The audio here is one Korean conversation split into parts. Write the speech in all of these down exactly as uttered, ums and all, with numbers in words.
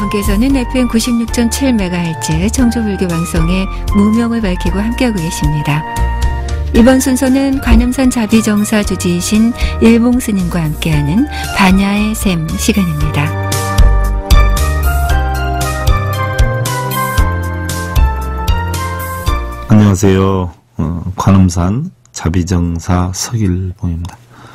여러분께서는 에프엠 구십육 점 칠 메가헤르츠 청주불교 방송의 무명을 밝히고 함께하고 계십니다. 이번 순서는 관음산 자비정사 주지이신 일봉 스님과 함께하는 반야의 샘 시간입니다. 안녕하세요. 어, 관음산 자비정사 서길봉입니다.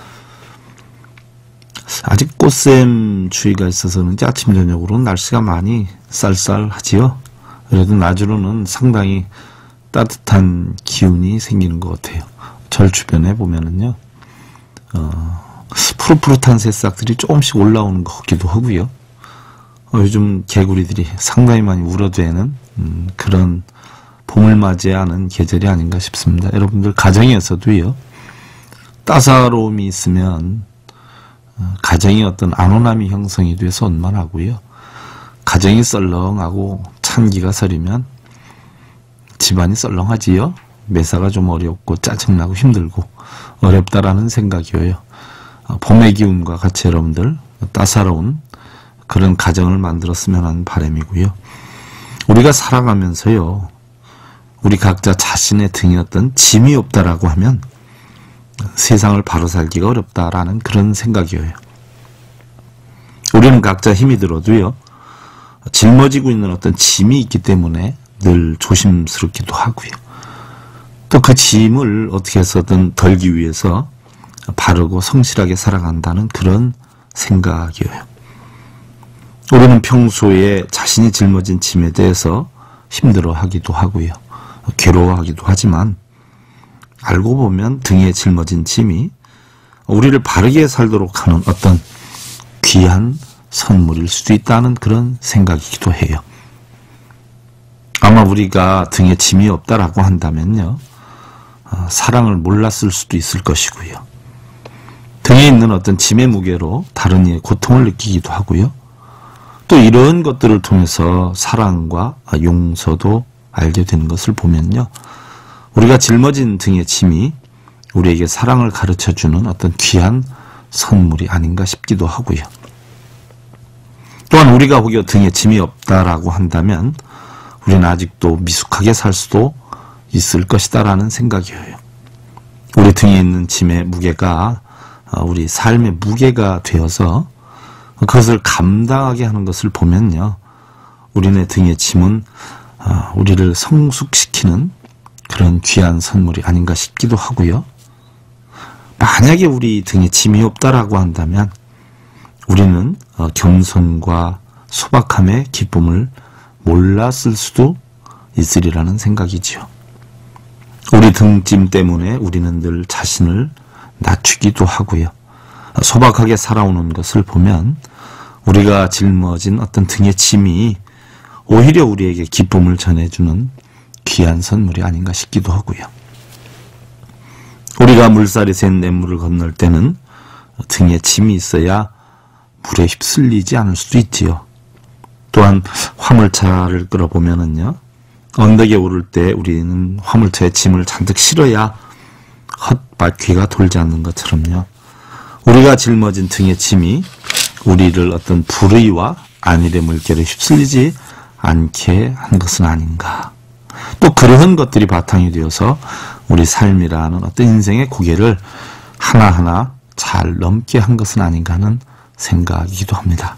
아직 꽃샘 추위가 있어서는지 아침 저녁으로는 날씨가 많이 쌀쌀하지요. 그래도 낮으로는 상당히 따뜻한 기운이 생기는 것 같아요. 절 주변에 보면은요, 어, 푸릇푸릇한 새싹들이 조금씩 올라오는 것 같기도 하고요. 어, 요즘 개구리들이 상당히 많이 울어대는 음, 그런 봄을 맞이하는 계절이 아닌가 싶습니다. 여러분들 가정에서도요, 따사로움이 있으면 가정이 어떤 안온함이 형성이 돼서 원만하고요. 가정이 썰렁하고 찬기가 서리면 집안이 썰렁하지요. 매사가 좀 어렵고 짜증나고 힘들고 어렵다라는 생각이에요. 봄의 기운과 같이 여러분들 따사로운 그런 가정을 만들었으면 하는 바람이고요. 우리가 살아가면서요, 우리 각자 자신의 등에 어떤 짐이 없다라고 하면 세상을 바로 살기가 어렵다라는 그런 생각이에요. 우리는 각자 힘이 들어도요, 짊어지고 있는 어떤 짐이 있기 때문에 늘 조심스럽기도 하고요. 또 그 짐을 어떻게 해서든 덜기 위해서 바르고 성실하게 살아간다는 그런 생각이에요. 우리는 평소에 자신이 짊어진 짐에 대해서 힘들어하기도 하고요, 괴로워하기도 하지만 알고 보면 등에 짊어진 짐이 우리를 바르게 살도록 하는 어떤 귀한 선물일 수도 있다는 그런 생각이기도 해요. 아마 우리가 등에 짐이 없다라고 한다면요, 어, 사랑을 몰랐을 수도 있을 것이고요. 등에 있는 어떤 짐의 무게로 다른 이의 고통을 느끼기도 하고요. 또 이런 것들을 통해서 사랑과 용서도 알게 되는 것을 보면요, 우리가 짊어진 등의 짐이 우리에게 사랑을 가르쳐주는 어떤 귀한 선물이 아닌가 싶기도 하고요. 또한 우리가 혹여 등에 짐이 없다라고 한다면 우리는 아직도 미숙하게 살 수도 있을 것이다라는 생각이에요. 우리 등에 있는 짐의 무게가 우리 삶의 무게가 되어서 그것을 감당하게 하는 것을 보면요, 우리네 등의 짐은 우리를 성숙시키는 그런 귀한 선물이 아닌가 싶기도 하고요. 만약에 우리 등에 짐이 없다라고 한다면 우리는 겸손과 소박함의 기쁨을 몰랐을 수도 있으리라는 생각이지요. 우리 등짐 때문에 우리는 늘 자신을 낮추기도 하고요. 소박하게 살아오는 것을 보면 우리가 짊어진 어떤 등의 짐이 오히려 우리에게 기쁨을 전해주는 귀한 선물이 아닌가 싶기도 하고요. 우리가 물살이 센 냇물을 건널 때는 등에 짐이 있어야 물에 휩쓸리지 않을 수도 있지요. 또한 화물차를 끌어보면은요, 언덕에 오를 때 우리는 화물차에 짐을 잔뜩 실어야 헛바퀴가 돌지 않는 것처럼요, 우리가 짊어진 등의 짐이 우리를 어떤 불의와 안일의 물결에 휩쓸리지 않게 한 것은 아닌가. 또 그러한 것들이 바탕이 되어서 우리 삶이라는 어떤 인생의 고개를 하나하나 잘 넘게 한 것은 아닌가 하는 생각이기도 합니다.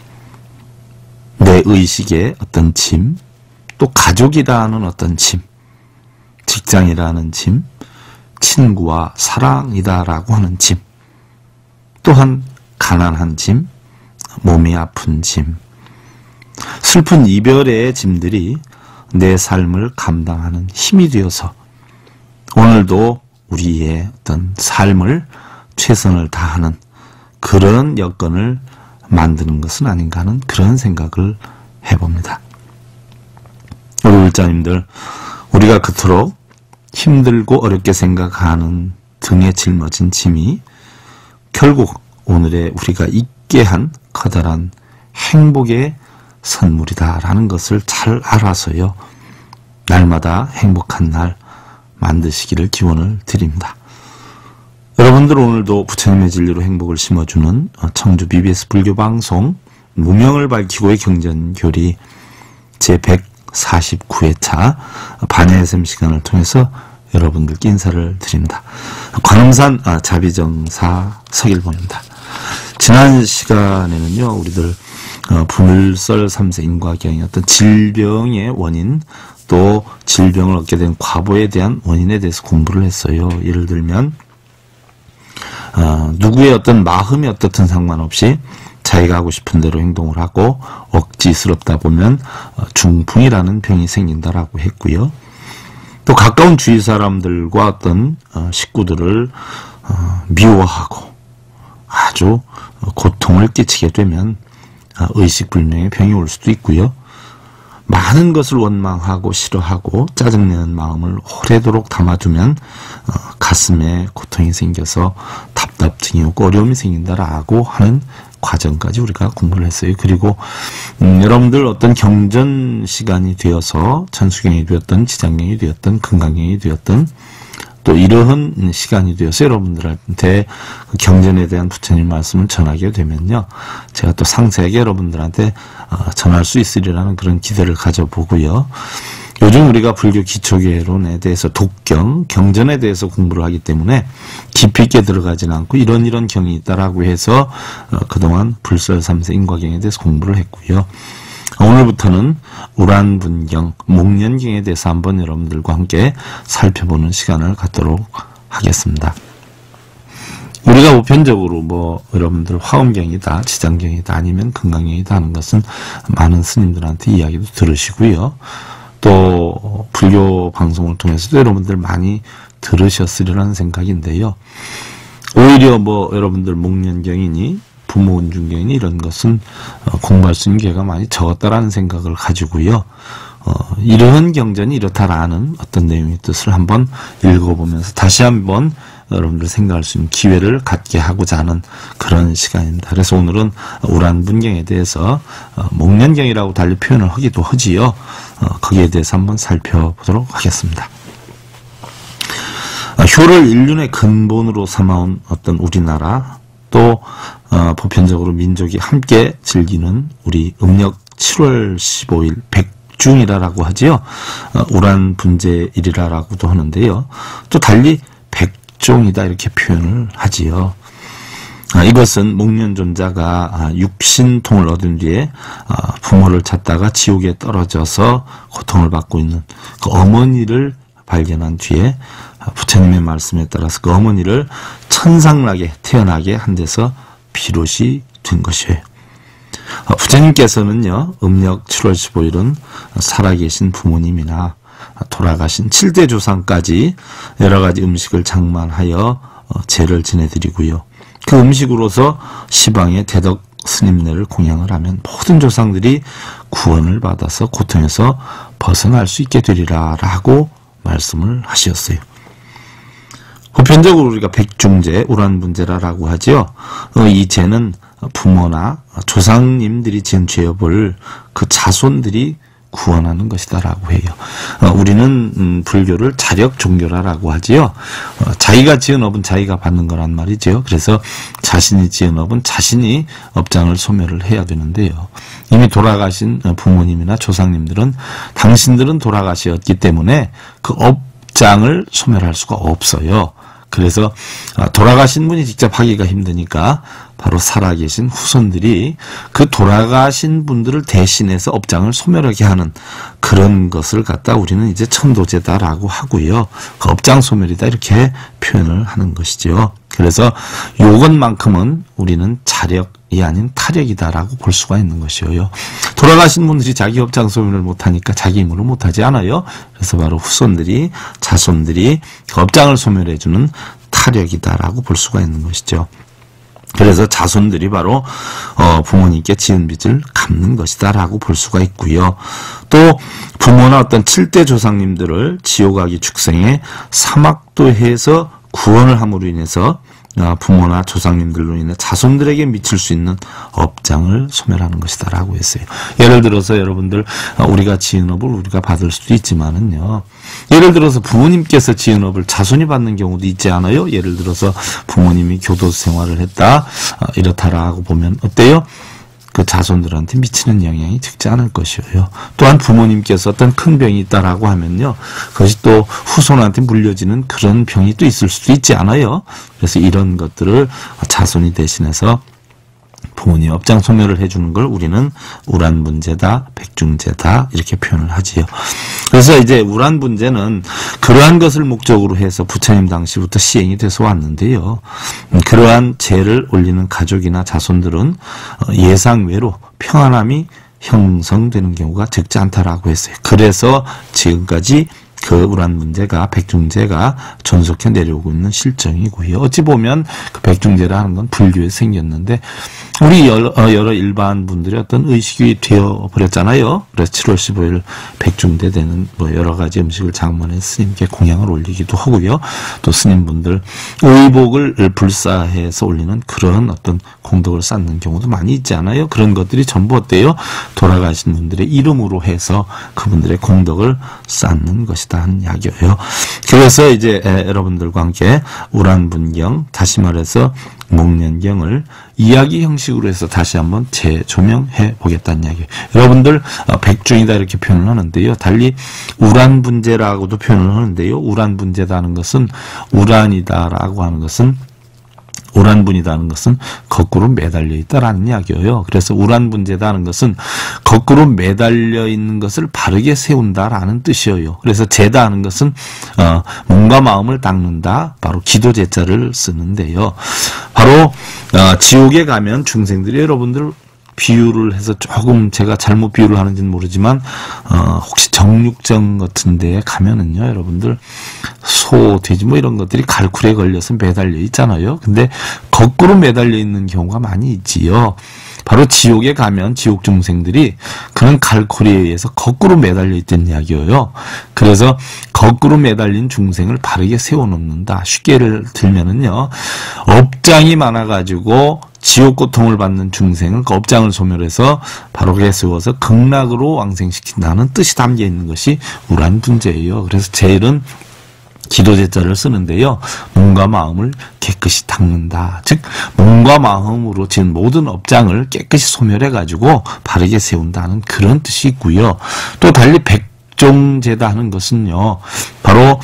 내 의식의 어떤 짐, 또 가족이라는 어떤 짐, 직장이라는 짐, 친구와 사랑이다라고 하는 짐, 또한 가난한 짐, 몸이 아픈 짐, 슬픈 이별의 짐들이 내 삶을 감당하는 힘이 되어서 오늘도 우리의 어떤 삶을 최선을 다하는 그런 여건을 만드는 것은 아닌가 하는 그런 생각을 해봅니다. 우리 울자님들, 우리가 그토록 힘들고 어렵게 생각하는 등에 짊어진 짐이 결국 오늘의 우리가 있게 한 커다란 행복의 선물이다라는 것을 잘 알아서요, 날마다 행복한 날 만드시기를 기원을 드립니다. 여러분들 오늘도 부처님의 진리로 행복을 심어주는 청주 비비에스 불교방송 무명을 밝히고의 경전교리 제백사십구 회차 반야에스엠 시간을 통해서 여러분들께 인사를 드립니다. 관음산 아, 자비정사 서길봉입니다. 지난 시간에는요, 우리들 어, 불설 삼 세 인과경의 어떤 질병의 원인, 또 질병을 얻게 된 과보에 대한 원인에 대해서 공부를 했어요. 예를 들면 어, 누구의 어떤 마음이 어떻든 상관없이 자기가 하고 싶은 대로 행동을 하고 억지스럽다 보면 어, 중풍이라는 병이 생긴다라고 했고요. 또 가까운 주위 사람들과 어떤 어, 식구들을 어, 미워하고 아주 고통을 끼치게 되면 어, 의식불명의 병이 올 수도 있고요. 많은 것을 원망하고 싫어하고 짜증내는 마음을 오래도록 담아두면 어, 가슴에 고통이 생겨서 답답증이 오고 어려움이 생긴다라고 하는 과정까지 우리가 공부를 했어요. 그리고 음, 여러분들 어떤 경전 시간이 되어서 천수경이 되었던 지장경이 되었던 금강경이 되었던 또 이러한 시간이 되어서 여러분들한테 그 경전에 대한 부처님 말씀을 전하게 되면요, 제가 또 상세하게 여러분들한테 어, 전할 수 있으리라는 그런 기대를 가져보고요. 요즘 우리가 불교 기초계론에 대해서 독경, 경전에 대해서 공부를 하기 때문에 깊이 있게 들어가지는 않고 이런 이런 경이 있다라고 해서 어, 그동안 불설 삼 세 인과경에 대해서 공부를 했고요. 오늘부터는 우란분경, 목련경에 대해서 한번 여러분들과 함께 살펴보는 시간을 갖도록 하겠습니다. 우리가 보편적으로 뭐 여러분들 화엄경이다, 지장경이다, 아니면 금강경이다 하는 것은 많은 스님들한테 이야기도 들으시고요. 또 불교 방송을 통해서도 여러분들 많이 들으셨으리라는 생각인데요. 오히려 뭐 여러분들 목련경이니 부모운중경이니 이런 것은 공부할 수 있는 기회가 많이 적었다라는 생각을 가지고요. 어, 이러한 경전이 이렇다라는 어떤 내용의 뜻을 한번 읽어보면서 다시 한번 여러분들 생각할 수 있는 기회를 갖게 하고자 하는 그런 시간입니다. 그래서 오늘은 우란분경에 대해서 어, 목련경이라고 달리 표현을 하기도 하지요. 어, 거기에 대해서 한번 살펴보도록 하겠습니다. 어, 효를 인륜의 근본으로 삼아온 어떤 우리나라, 또 어, 보편적으로 민족이 함께 즐기는 우리 음력 칠월 십오일 백중이라라고 하지요. 어, 우란분제일이라라고도 하는데요. 또 달리 백종이다 이렇게 표현을 하지요. 아, 이것은 목련존자가 아, 육신통을 얻은 뒤에 아, 부모를 찾다가 지옥에 떨어져서 고통을 받고 있는 그 어머니를 발견한 뒤에 부처님의 말씀에 따라서 그 어머니를 천상락에 태어나게 한 데서 비롯이 된 것이에요. 부처님께서는요, 음력 칠월 십오일은 살아계신 부모님이나 돌아가신 칠대 조상까지 여러 가지 음식을 장만하여 제를 지내드리고요. 그 음식으로서 시방의 대덕 스님네를 공양을 하면 모든 조상들이 구원을 받아서 고통에서 벗어날 수 있게 되리라 라고 말씀을 하셨어요. 보편적으로 우리가 백중제, 우란분제라고 하죠. 어, 이 제는 부모나 조상님들이 지은 죄업을 그 자손들이 구원하는 것이다라고 해요. 어, 우리는 음, 불교를 자력 종교라라고 하지요. 어, 자기가 지은 업은 자기가 받는 거란 말이죠. 그래서 자신이 지은 업은 자신이 업장을 소멸을 해야 되는데요. 이미 돌아가신 부모님이나 조상님들은 당신들은 돌아가셨기 때문에 그 업장을 소멸할 수가 없어요. 그래서 돌아가신 분이 직접 하기가 힘드니까 바로 살아계신 후손들이 그 돌아가신 분들을 대신해서 업장을 소멸하게 하는 그런 것을 갖다 우리는 이제 천도제다라고 하고요. 그 업장 소멸이다 이렇게 표현을 하는 것이죠. 그래서 요것만큼은 우리는 자력이 아닌 타력이다라고 볼 수가 있는 것이에요. 돌아가신 분들이 자기 업장 소멸을 못하니까 자기 힘으로 못하지 않아요. 그래서 바로 후손들이, 자손들이 그 업장을 소멸해주는 타력이다라고 볼 수가 있는 것이죠. 그래서 자손들이 바로 어, 부모님께 지은 빚을 갚는 것이다라고 볼 수가 있고요. 또 부모나 어떤 칠대 조상님들을 지옥아기 축생에 사막도해서 구원을 함으로 인해서 부모나 조상님들로 인해 자손들에게 미칠 수 있는 업장을 소멸하는 것이다라고 했어요. 예를 들어서 여러분들 우리가 지은 업을 우리가 받을 수도 있지만은요. 예를 들어서 부모님께서 지은 업을 자손이 받는 경우도 있지 않아요? 예를 들어서 부모님이 교도소 생활을 했다 이렇다라고 보면 어때요? 그 자손들한테 미치는 영향이 적지 않을 것이에요. 또한 부모님께서 어떤 큰 병이 있다라고 하면요, 그것이 또 후손한테 물려지는 그런 병이 또 있을 수도 있지 않아요. 그래서 이런 것들을 자손이 대신해서 부모님 업장 소멸을 해주는 걸 우리는 우란분재다, 백중재다 이렇게 표현을 하지요. 그래서 이제 우란분재는 그러한 것을 목적으로 해서 부처님 당시부터 시행이 돼서 왔는데요. 그러한 재를 올리는 가족이나 자손들은 예상외로 평안함이 형성되는 경우가 적지 않다라고 했어요. 그래서 지금까지 그 우란분재가, 백중재가 존속해 내려오고 있는 실정이고요. 어찌 보면 그 백중재라는 건 불교에 생겼는데 우리 여러, 여러 일반 분들이 어떤 의식이 되어 버렸잖아요. 그래서 칠월 십오일 백중재 되는 뭐 여러 가지 음식을 장만해 스님께 공양을 올리기도 하고요. 또 스님분들 의복을 불사해서 올리는 그런 어떤 공덕을 쌓는 경우도 많이 있지 않아요. 그런 것들이 전부 어때요? 돌아가신 분들의 이름으로 해서 그분들의 공덕을 쌓는 것이다 하는 이야기예요. 그래서 이제 에, 여러분들과 함께 우란분경, 다시 말해서 목련경을 이야기 형식으로 해서 다시 한번 재조명해 보겠다는 이야기예요. 여러분들 어, 백중이다 이렇게 표현을 하는데요. 달리 우란분재라고도 표현을 하는데요. 우란분재다는 것은 우란이다라고 하는 것은 우란분이다는 것은 거꾸로 매달려 있다라는 이야기예요. 그래서 우란분재다는 것은 거꾸로 매달려 있는 것을 바르게 세운다라는 뜻이에요. 그래서 재다는 것은 어, 몸과 마음을 닦는다. 바로 기도재자를 쓰는데요. 바로 어, 지옥에 가면 중생들이 여러분들 비유를 해서 조금 제가 잘못 비유를 하는지는 모르지만 어, 혹시 정육점 같은 데에 가면은요, 여러분들 소, 돼지 뭐 이런 것들이 갈쿨에 걸려서 매달려 있잖아요. 근데 거꾸로 매달려 있는 경우가 많이 있지요. 바로 지옥에 가면 지옥 중생들이 그런 갈쿨에 의해서 거꾸로 매달려 있다는 이야기예요. 그래서 거꾸로 매달린 중생을 바르게 세워놓는다. 쉽게 예를 들면은요, 업장이 많아가지고 지옥 고통을 받는 중생을 그 업장을 소멸해서 바로게 세워서 극락으로 왕생시킨다는 뜻이 담겨 있는 것이 우란분재예요. 그래서 제일은 기도제자를 쓰는데요. 몸과 마음을 깨끗이 닦는다. 즉 몸과 마음으로 지은 모든 업장을 깨끗이 소멸해가지고 바르게 세운다는 그런 뜻이 있고요. 또 달리 백종제다 하는 것은요, 바로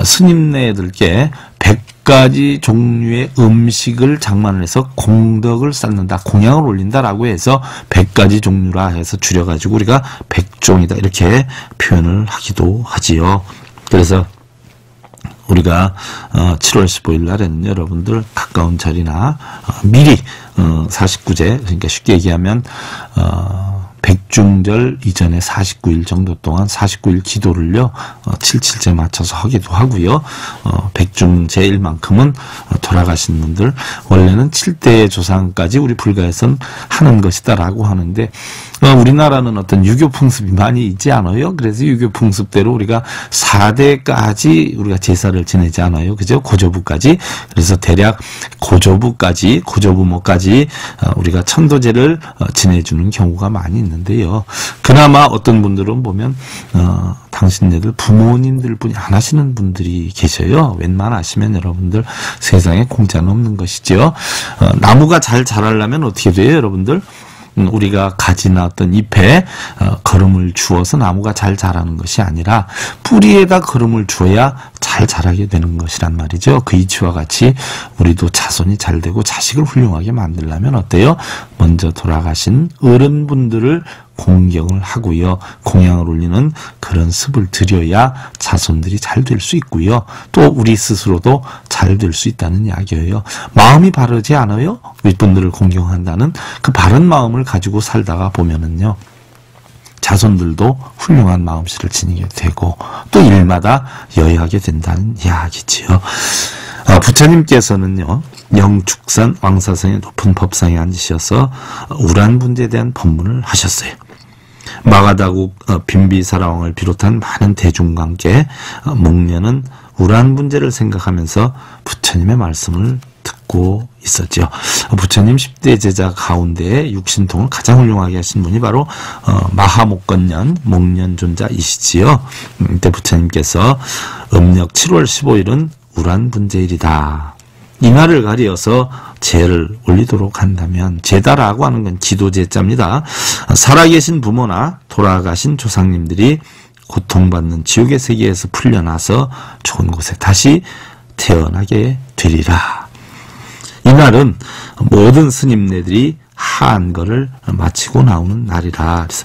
스님네들께 백 가지 종류의 음식을 장만을 해서 공덕을 쌓는다, 공양을 올린다라고 해서 백 가지 종류라 해서 줄여가지고 우리가 백종이다 이렇게 표현을 하기도 하지요. 그래서 우리가 어, 칠월 십오일 날에는 여러분들 가까운 자리나 어, 미리 어, 사십구제, 그러니까 쉽게 얘기하면 어, 백중절 이전에 사십구일 정도 동안 사십구일 기도를요, 어, 칠칠제 맞춰서 하기도 하고요. 어, 백중제일만큼은 어, 돌아가신 분들 원래는 칠대 조상까지 우리 불가에선 하는 것이다라고 하는데 어, 우리나라는 어떤 유교 풍습이 많이 있지 않아요? 그래서 유교 풍습대로 우리가 사대까지 우리가 제사를 지내지 않아요? 그죠? 고조부까지. 그래서 대략 고조부까지, 고조부모까지 어, 우리가 천도제를 어, 지내주는 경우가 많이 있는데요. 그나마 어떤 분들은 보면 어, 당신네들 부모님들 분이 안 하시는 분들이 계셔요. 웬만하시면 여러분들 세상에 공짜는 없는 것이죠. 어, 나무가 잘 자라려면 어떻게 돼요, 여러분들? 우리가 가지나 어떤 잎에 어, 거름을 주어서 나무가 잘 자라는 것이 아니라 뿌리에다 거름을 주어야 잘 자라게 되는 것이란 말이죠. 그 이치와 같이 우리도 자손이 잘 되고 자식을 훌륭하게 만들려면 어때요? 먼저 돌아가신 어른분들을 공경을 하고요, 공양을 올리는 그런 습을 들여야 자손들이 잘 될 수 있고요, 또 우리 스스로도 잘 될 수 있다는 이야기예요. 마음이 바르지 않아요? 윗분들을 공경한다는 그 바른 마음을 가지고 살다가 보면은요, 자손들도 훌륭한 마음씨를 지니게 되고 또 일마다 여의하게 된다는 이야기지요. 아, 부처님께서는요, 영축산 왕사성의 높은 법상에 앉으셔서 우란분재에 대한 법문을 하셨어요. 마가다국 어, 빈비사라왕을 비롯한 많은 대중과 함께 어, 목련은 우란분재를 생각하면서 부처님의 말씀을 듣고 있었죠. 어, 부처님 십대 제자 가운데 육신통을 가장 훌륭하게 하신 분이 바로 어, 마하목건년 목련존자이시지요. 이때 부처님께서 음력 칠월 십오일은 우란분재일이다. 이날을 가리어서 제를 올리도록 한다면, 제다라고 하는 건 기도제자입니다. 살아계신 부모나 돌아가신 조상님들이 고통받는 지옥의 세계에서 풀려나서 좋은 곳에 다시 태어나게 되리라. 이날은 모든 스님네들이 하안거를 마치고 나오는 날이라. 그래서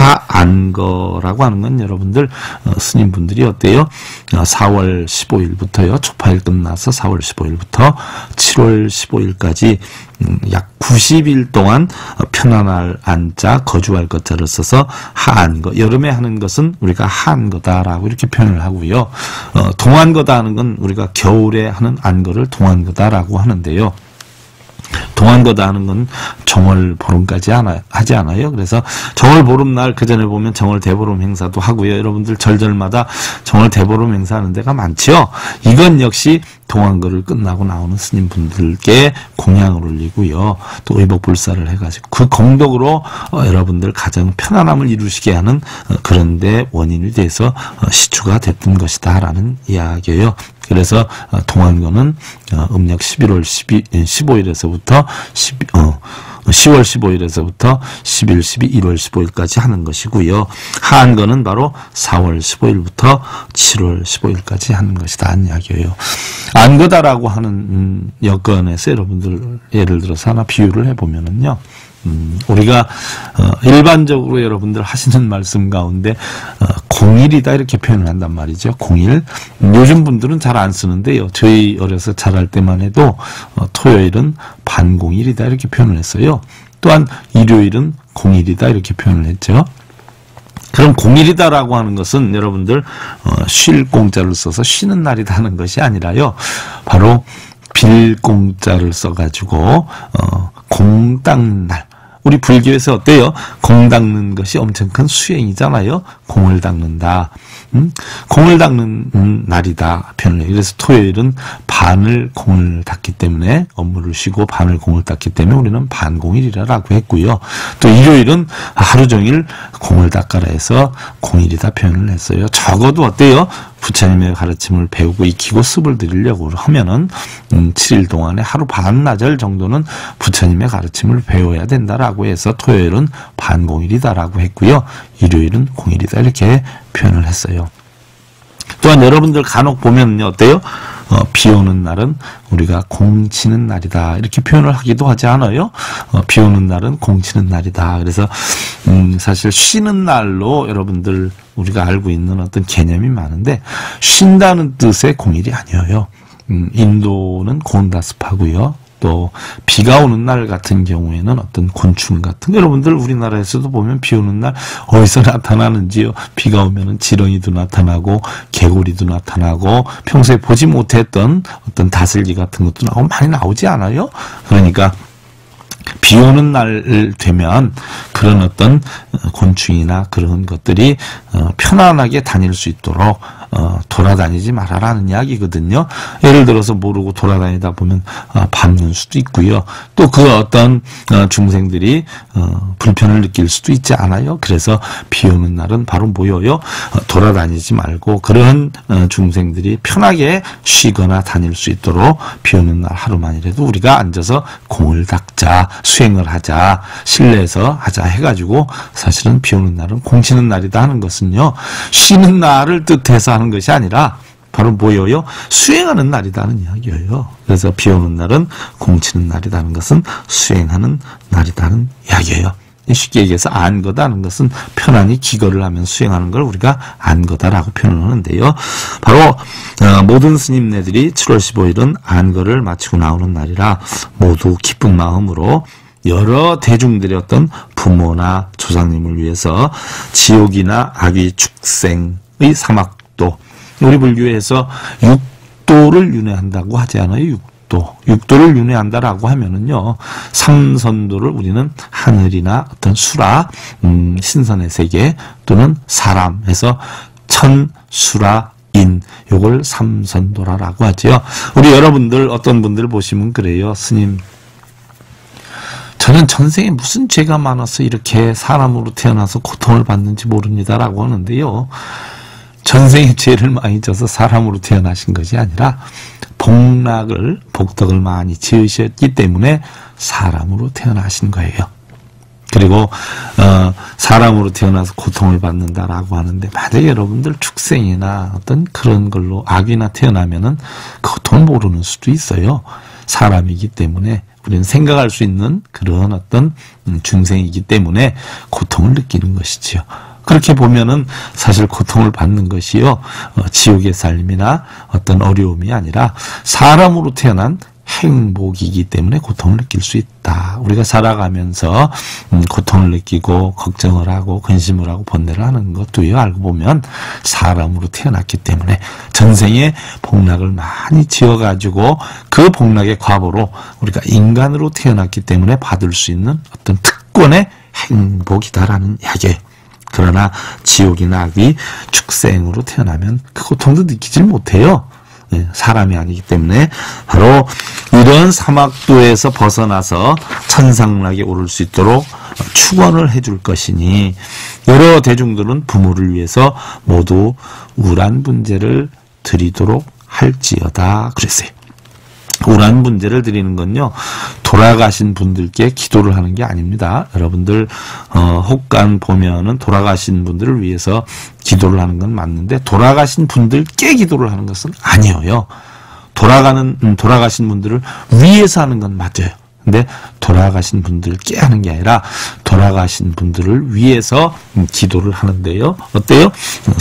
하안거라고 하는 건 여러분들 어, 스님분들이 어때요? 어, 사월 십오일부터요. 초파일 끝나서 사월 십오일부터 칠월 십오일까지 음, 약 구십 일 동안 어, 편안할 안자, 거주할 것자를 써서 하안거. 여름에 하는 것은 우리가 하안거다라고 이렇게 표현을 하고요. 어, 동안거다 하는 건 우리가 겨울에 하는 안거를 동안거다라고 하는데요. 동안거다 하는 건 정월 보름까지 하나, 하지 않아요. 그래서 정월 보름날 그 전에 보면 정월 대보름 행사도 하고요. 여러분들 절절마다 정월 대보름 행사하는 데가 많죠. 이건 역시 동안거를 끝나고 나오는 스님분들께 공양을 올리고요. 또 의복불사를 해가지고 그 공덕으로 어, 여러분들 가정 편안함을 이루시게 하는 어, 그런 데 원인이 돼서 어, 시추가 됐던 것이다 라는 이야기예요. 그래서 어, 동안거는 어, 음력 십일월 십오일에서부터 어, 시월 십오일에서부터 십일, 십이, 일월 십오일까지 하는 것이고요. 하안거는 바로 사월 십오일부터 칠월 십오일까지 하는 것이다 하는 이야기예요. 안거다라고 하는 음, 여건에서 여러분들 예를 들어서 하나 비유를 해보면은요. 음, 우리가 어, 일반적으로 여러분들 하시는 말씀 가운데 어, 공일이다 이렇게 표현을 한단 말이죠. 공일. 음, 요즘 분들은 잘 안 쓰는데요. 저희 어려서 잘할 때만 해도 어, 토요일은 반공일이다 이렇게 표현을 했어요. 또한 일요일은 공일이다 이렇게 표현을 했죠. 그럼 공일이다라고 하는 것은 여러분들 어, 쉴 공자를 써서 쉬는 날이다 하는 것이 아니라요. 바로 빌 공자를 써가지고 어, 공 닦는 날. 우리 불교에서 어때요? 공 닦는 것이 엄청 큰 수행이잖아요. 공을 닦는다. 음? 공을 닦는 음, 날이다. 표현을 해요. 그래서 토요일은 반을 공을 닦기 때문에 업무를 쉬고 반을 공을 닦기 때문에 우리는 반공일이라고 했고요. 또 일요일은 하루 종일 공을 닦아라 해서 공일이다 표현을 했어요. 적어도 어때요? 부처님의 가르침을 배우고 익히고 습을 들이려고 하면은 음, 칠 일 동안에 하루 반나절 정도는 부처님의 가르침을 배워야 된다라고 해서 토요일은 반공일이다라고 했고요. 일요일은 공일이다 이렇게 표현을 했어요. 또한 여러분들 간혹 보면 어때요? 어, 비 오는 날은 우리가 공 치는 날이다 이렇게 표현을 하기도 하지 않아요? 어, 비 오는 날은 공 치는 날이다. 그래서 음, 사실 쉬는 날로 여러분들 우리가 알고 있는 어떤 개념이 많은데 쉰다는 뜻의 공일이 아니에요. 음, 인도는 곤다습하고요. 또 비가 오는 날 같은 경우에는 어떤 곤충 같은 여러분들 우리나라에서도 보면 비 오는 날 어디서 나타나는지요. 비가 오면은 지렁이도 나타나고 개구리도 나타나고 평소에 보지 못했던 어떤 다슬기 같은 것도 나오고 많이 나오지 않아요? 그러니까 비 오는 날 되면 그런 어떤 곤충이나 그런 것들이 편안하게 다닐 수 있도록 어, 돌아다니지 말아라는 이야기거든요. 예를 들어서 모르고 돌아다니다 보면 어, 밟는 수도 있고요. 또 그 어떤 어, 중생들이 어, 불편을 느낄 수도 있지 않아요. 그래서 비 오는 날은 바로 뭐예요? 어, 돌아다니지 말고 그런 어, 중생들이 편하게 쉬거나 다닐 수 있도록 비 오는 날 하루만이라도 우리가 앉아서 공을 닦자, 수행을 하자, 실내에서 하자 해가지고 사실은 비 오는 날은 공 치는 날이다 하는 것은요. 쉬는 날을 뜻해서 하는 것이 아니라 바로 뭐예요? 수행하는 날이다는 이야기예요. 그래서 비 오는 날은 공 치는 날이라는 것은 수행하는 날이다는 이야기예요. 쉽게 얘기해서 안거다는 것은 편안히 기거를 하면 수행하는 걸 우리가 안거다라고 표현을 하는데요. 바로 어, 모든 스님네들이 칠월 십오일은 안거를 마치고 나오는 날이라 모두 기쁜 마음으로 여러 대중들의 어떤 부모나 조상님을 위해서 지옥이나 악의 축생의 사막도, 우리 불교에서 육도를 윤회한다고 하지 않아요? 육도. 육도를 윤회한다라고 하면은요, 삼선도를 우리는 하늘이나 어떤 수라, 음, 신선의 세계 또는 사람에서 천, 수라, 인, 요걸 삼선도라라고 하지요. 우리 여러분들 어떤 분들 보시면 그래요. 스님, 저는 전생에 무슨 죄가 많아서 이렇게 사람으로 태어나서 고통을 받는지 모릅니다라고 하는데요. 전생에 죄를 많이 져서 사람으로 태어나신 것이 아니라 복락을, 복덕을 많이 지으셨기 때문에 사람으로 태어나신 거예요. 그리고 어, 사람으로 태어나서 고통을 받는다라고 하는데, 만약에 여러분들 축생이나 어떤 그런 걸로 악이나 태어나면은 그 고통을 모르는 수도 있어요. 사람이기 때문에, 우리는 생각할 수 있는 그런 어떤 중생이기 때문에 고통을 느끼는 것이지요. 그렇게 보면은 사실 고통을 받는 것이요, 어, 지옥의 삶이나 어떤 어려움이 아니라 사람으로 태어난 행복이기 때문에 고통을 느낄 수 있다. 우리가 살아가면서 음, 고통을 느끼고 걱정을 하고 근심을 하고 번뇌를 하는 것도요, 알고 보면 사람으로 태어났기 때문에 전생에 복락을 많이 지어가지고 그 복락의 과보로 우리가 인간으로 태어났기 때문에 받을 수 있는 어떤 특권의 행복이다라는 이야기예요. 그러나 지옥이나 악이 축생으로 태어나면 그 고통도 느끼질 못해요. 사람이 아니기 때문에 바로 이런 사막도에서 벗어나서 천상락에 오를 수 있도록 축원을 해줄 것이니, 여러 대중들은 부모를 위해서 모두 우란 분재를 드리도록 할지어다 그랬어요. 우란 분재를 드리는 건요, 돌아가신 분들께 기도를 하는 게 아닙니다. 여러분들 어, 혹간 보면은 돌아가신 분들을 위해서 기도를 하는 건 맞는데, 돌아가신 분들께 기도를 하는 것은 아니에요. 돌아가는 음, 돌아가신 분들을 위해서 하는 건 맞아요. 근데 돌아가신 분들께 하는 게 아니라 돌아가신 분들을 위해서 기도를 하는데요. 어때요?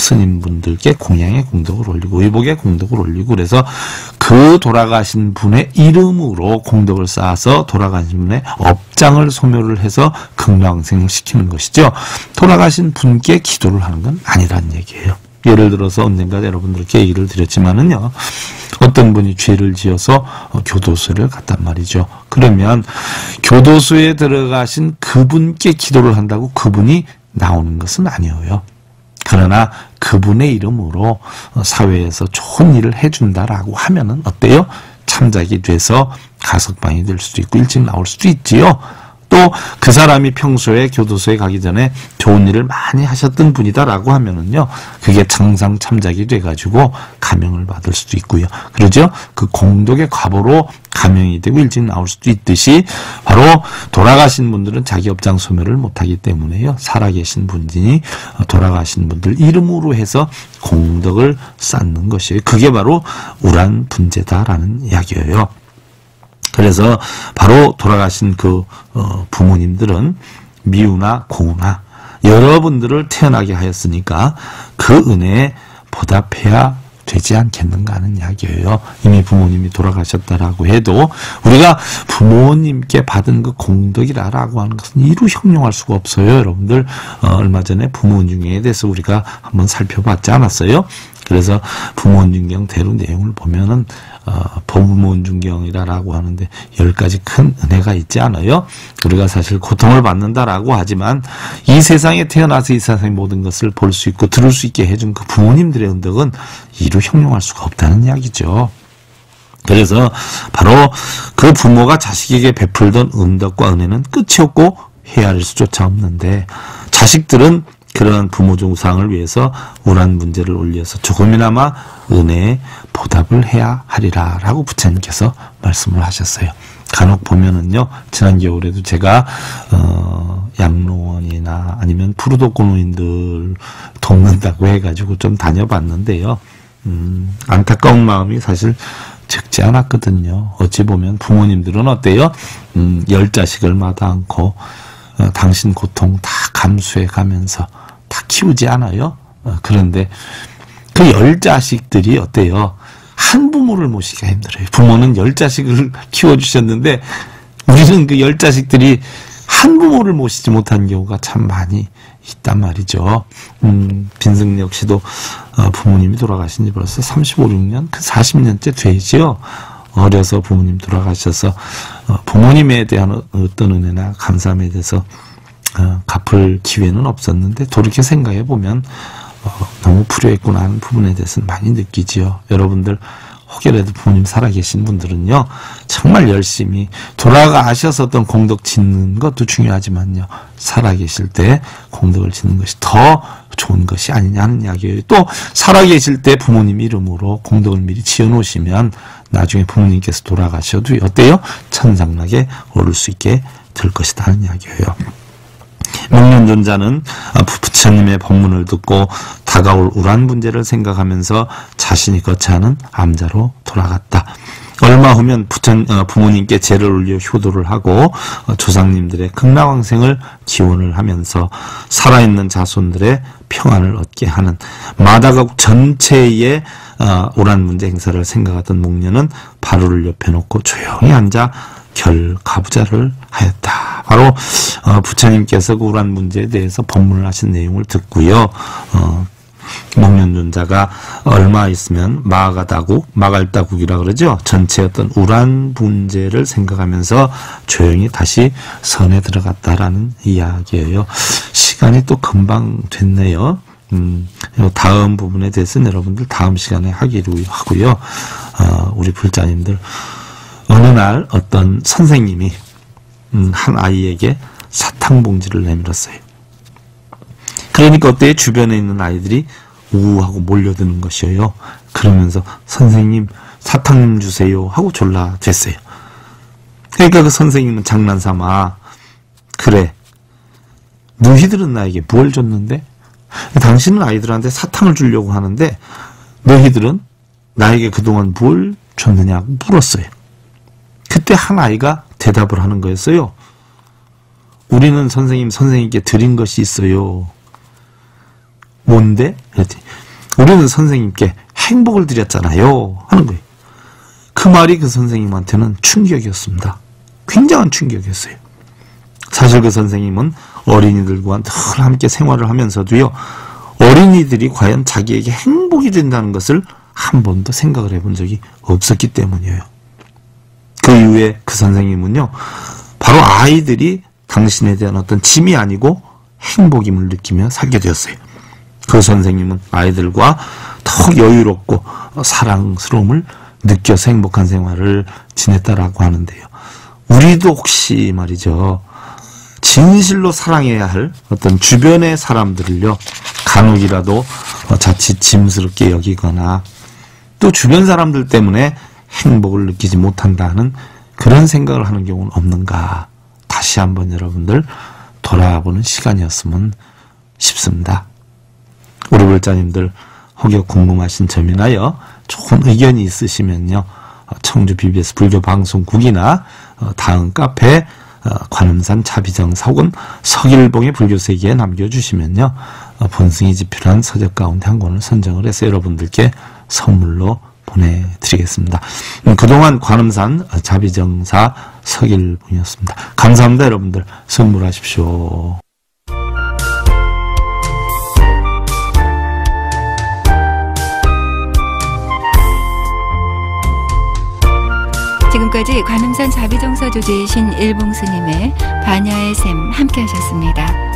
스님분들께 공양의 공덕을 올리고 의복의 공덕을 올리고, 그래서 그 돌아가신 분의 이름으로 공덕을 쌓아서 돌아가신 분의 업장을 소멸을 해서 극락생을 시키는 것이죠. 돌아가신 분께 기도를 하는 건 아니란 얘기예요. 예를 들어서 언젠가 여러분들께 얘기를 드렸지만은요, 어떤 분이 죄를 지어서 교도소를 갔단 말이죠. 그러면 교도소에 들어가신 그분께 기도를 한다고 그분이 나오는 것은 아니에요. 그러나 그분의 이름으로 사회에서 좋은 일을 해준다라고 하면은 어때요? 참작이 돼서 가석방이 될 수도 있고 일찍 나올 수도 있지요. 또 그 사람이 평소에 교도소에 가기 전에 좋은 일을 많이 하셨던 분이다라고 하면은요, 그게 장상 참작이 돼가지고 감형을 받을 수도 있고요. 그러죠? 그 공덕의 과보로 감형이 되고 일찍 나올 수도 있듯이, 바로 돌아가신 분들은 자기 업장 소멸을 못하기 때문에요, 살아계신 분이 돌아가신 분들 이름으로 해서 공덕을 쌓는 것이에요. 그게 바로 우란 분재다라는 이야기예요. 그래서 바로 돌아가신 그 어, 부모님들은 미우나 고우나 여러분들을 태어나게 하였으니까 그 은혜에 보답해야 되지 않겠는가 하는 이야기예요. 이미 부모님이 돌아가셨다라고 해도 우리가 부모님께 받은 그 공덕이라고 하는 것은 이루 형용할 수가 없어요. 여러분들 어, 얼마 전에 부모중경에 대해서 우리가 한번 살펴봤지 않았어요? 그래서 부모중경대로 내용을 보면은 어, 법문중경이라고 하는데 열 가지 큰 은혜가 있지 않아요? 우리가 사실 고통을 받는다라고 하지만 이 세상에 태어나서 이 세상의 모든 것을 볼 수 있고 들을 수 있게 해준 그 부모님들의 은덕은 이루 형용할 수가 없다는 이야기죠. 그래서 바로 그 부모가 자식에게 베풀던 은덕과 은혜는 끝이 없고 헤아릴 수조차 없는데, 자식들은 그러한 부모 종상을 위해서 우란 문제를 올려서 조금이나마 은혜에 보답을 해야 하리라 라고 부처님께서 말씀을 하셨어요. 간혹 보면은요, 지난 겨울에도 제가 어, 양로원이나 아니면 푸르도코 노인들 돕는다고 해가지고 좀 다녀봤는데요, 음, 안타까운 마음이 사실 적지 않았거든요. 어찌 보면 부모님들은 어때요? 음, 열 자식을 마다 않고 어, 당신 고통 다 감수해 가면서 다 키우지 않아요? 어, 그런데 그 열 자식들이 어때요? 한 부모를 모시기가 힘들어요. 부모는 열 자식을 키워주셨는데 우리는 그 열 자식들이 한 부모를 모시지 못한 경우가 참 많이 있단 말이죠. 음, 빈승 역시도 어, 부모님이 돌아가신 지 벌써 삼십오, 육 년, 그 사십 년째 되죠. 어려서 부모님 돌아가셔서 어, 부모님에 대한 어떤 은혜나 감사함에 대해서 어, 갚을 기회는 없었는데 돌이켜 생각해 보면 어, 너무 불효했구나 하는 부분에 대해서는 많이 느끼지요. 여러분들 혹여라도 부모님 살아계신 분들은요, 정말 열심히 돌아가셔서 어떤 공덕 짓는 것도 중요하지만요, 살아계실 때 공덕을 짓는 것이 더 좋은 것이 아니냐 하는 이야기예요. 또 살아계실 때 부모님 이름으로 공덕을 미리 지어놓으시면 나중에 부모님께서 돌아가셔도 어때요? 천상락에 오를 수 있게 될 것이다 하는 이야기예요. 목련존자는 부처님의 법문을 듣고 다가올 우란 문제를 생각하면서 자신이 거처하는 암자로 돌아갔다. 얼마 후면 부처, 어, 부모님께 제를 올려 효도를 하고 어, 조상님들의 극락왕생을 기원을 하면서 살아있는 자손들의 평안을 얻게 하는 마다가국 전체의 어, 오란 문제 행사를 생각하던 목련은 바로를 옆에 놓고 조용히 앉아 결가부자를 하였다. 바로 어, 부처님께서 그 우란 문제에 대해서 법문을 하신 내용을 듣고요. 어, 목련존자가 얼마 있으면 마가다국, 마갈다국이라 그러죠. 전체 어떤 우란 문제를 생각하면서 조용히 다시 선에 들어갔다라는 이야기예요. 시간이 또 금방 됐네요. 음, 다음 부분에 대해서는 여러분들 다음 시간에 하기로 하고요. 어, 우리 불자님들 어느 날 어떤 선생님이 음, 한 아이에게 사탕봉지를 내밀었어요. 그러니까 어때요? 주변에 있는 아이들이 우우하고 몰려드는 것이에요. 그러면서 선생님 사탕 주세요 하고 졸라 됐어요. 그러니까 그 선생님은 장난삼아 그래 너희들은 나에게 뭘 줬는데? 당신은 아이들한테 사탕을 주려고 하는데 너희들은 나에게 그동안 뭘 줬느냐고 물었어요. 그때 한 아이가 대답을 하는 거였어요. 우리는 선생님 선생님께 드린 것이 있어요. 뭔데? 그랬더니 우리는 선생님께 행복을 드렸잖아요 하는 거예요. 그 말이 그 선생님한테는 충격이었습니다. 굉장한 충격이었어요. 사실 그 선생님은 어린이들과 늘 함께 생활을 하면서도요, 어린이들이 과연 자기에게 행복이 된다는 것을 한 번도 생각을 해본 적이 없었기 때문이에요. 그 이후에 그 선생님은요, 바로 아이들이 당신에 대한 어떤 짐이 아니고 행복임을 느끼며 살게 되었어요. 그 선생님은 아이들과 더욱 여유롭고 사랑스러움을 느껴서 행복한 생활을 지냈다라고 하는데요. 우리도 혹시 말이죠, 진실로 사랑해야 할 어떤 주변의 사람들을요, 간혹이라도 자칫 짐스럽게 여기거나 또 주변 사람들 때문에 행복을 느끼지 못한다는 그런 생각을 하는 경우는 없는가, 다시 한번 여러분들 돌아보는 시간이었으면 싶습니다. 우리 불자님들 혹여 궁금하신 점이나요, 좋은 의견이 있으시면요, 청주 비비에스 불교방송국이나 다음 카페 관음산 자비정사 혹은 서길봉의 불교세계에 남겨주시면요, 본승이 집필한 서적 가운데 한 권을 선정을 해서 여러분들께 선물로 보내드리겠습니다. 그동안 관음산 자비정사 서길봉이었습니다. 감사합니다. 여러분들 선물하십시오. 지금까지 관음산 자비정사 주제이신 일봉스님의 반야의 샘 함께 하셨습니다.